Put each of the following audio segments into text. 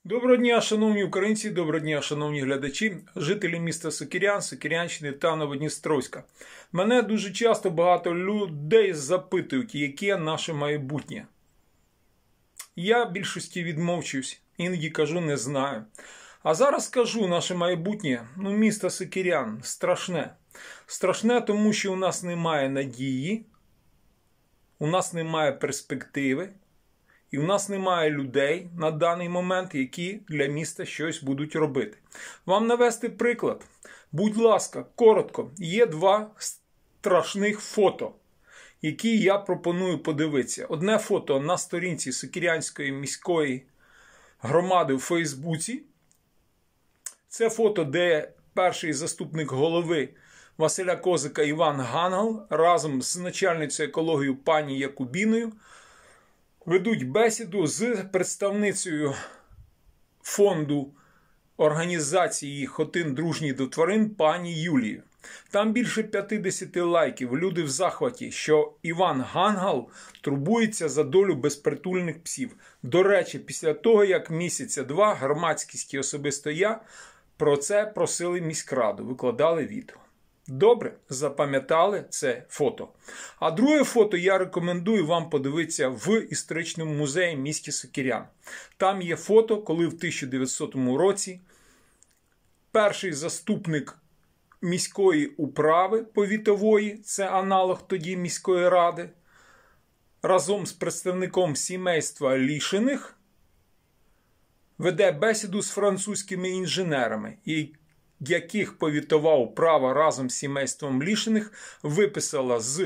Доброго дня, шановні українці, доброго дня, шановні глядачі, жителі міста Сокирян, Сокирянщини та Новодністровська. Мене дуже часто багато людей запитують, яке наше майбутнє. Я більшості відмовчуюсь, іноді кажу не знаю. А зараз скажу наше майбутнє, місто Сокирян страшне. Страшне, тому що у нас немає надії, у нас немає перспективи. І в нас немає людей на даний момент, які для міста щось будуть робити. Вам навести приклад. Будь ласка, коротко. Є два страшних фото, які я пропоную подивитися. Одне фото на сторінці Сокирянської міської громади у Фейсбуці. Це фото, де перший заступник голови Василя Козика Іван Гангал разом з начальницею екології пані Якубіною ведуть бесіду з представницею фонду організації «Хотин дружній до тварин» пані Юлією. Там більше 50 лайків. Люди в захваті, що Іван Гангал турбується за долю безпритульних псів. До речі, після того, як місяця-два громадськість і особисто я про це просили міськраду, викладали відео. Добре, запам'ятали це фото. А друге фото я рекомендую вам подивитися в історичному музеї в місті Сокирян. Там є фото, коли в 1900 році перший заступник міської управи повітової, це аналог тоді міської ради, разом з представником сімейства Лішиних веде бесіду з французькими інженерами, яких повітова управа разом з сімейством Лішиних виписала з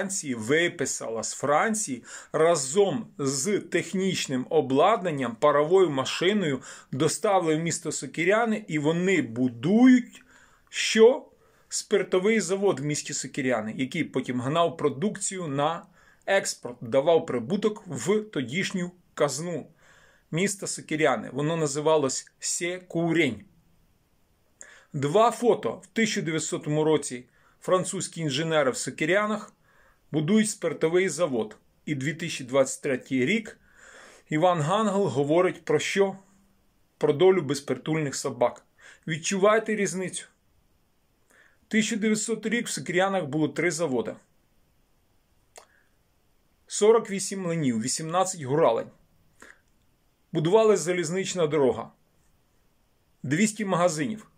Франції разом з технічним обладнанням, паровою машиною доставили в місто Сокиряни, і вони будують спиртовий завод в місті Сокиряни, який потім гнав продукцію на експорт, давав прибуток в тодішню казну міста Сокиряни. Воно називалось Секурень. Два фото. В 1900 році французькі інженери в Сокирянах будують спиртовий завод. І 2023 рік Іван Гангал говорить про що? Про долю безпритульних собак. Відчуваєте різницю? 1900 рік в Сокирянах було 3 заводи. 48 млинів, 18 гуралень. Будувалась залізнична дорога. 200 магазинів.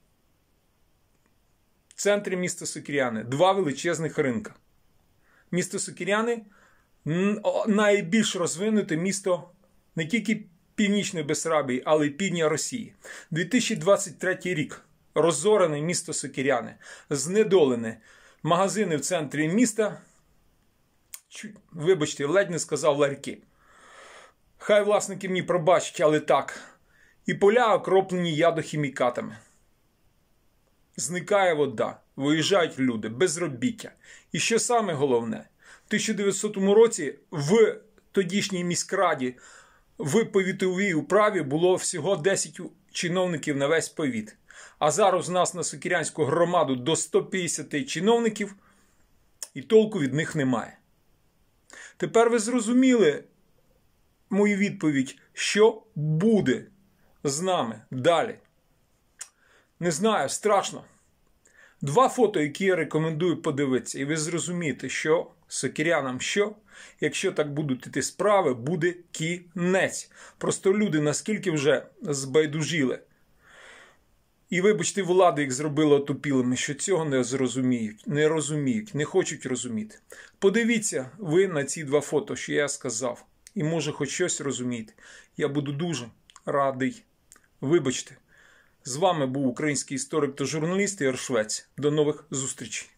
В центрі міста Сокиряни 2 величезних ринка. Місто Сокиряни – найбільш розвинуте місто не тільки Північної Бессарабії, але й півдня Росії. 2023 рік. Розорене місто Сокиряни. Знедолене. Магазини в центрі міста. Вибачте, ледь не сказав ларьки. Хай власники мені пробачать, але так. І поля окроплені ядохімікатами. Зникає вода, виїжджають люди, безробіття. І що саме головне, в 1900 році в тодішній міськраді в повітовій управі було всього 10 чиновників на весь повіт. А зараз у нас на Сокирянську громаду до 150 чиновників і толку від них немає. Тепер ви зрозуміли мою відповідь, що буде з нами далі. Не знаю, страшно. 2 фото, які я рекомендую подивитися. І ви зрозумієте, що сокирянам якщо так будуть іти справи, буде кінець. Просто люди наскільки вже збайдужили. І, вибачте, влада їх зробила отупілими, що цього не розуміють, не хочуть розуміти. Подивіться ви на ці 2 фото, що я сказав. І може хоч щось розумієте. Я буду дуже радий. Вибачте. З вами був український історик та журналіст Ігор Швець. До нових зустрічей.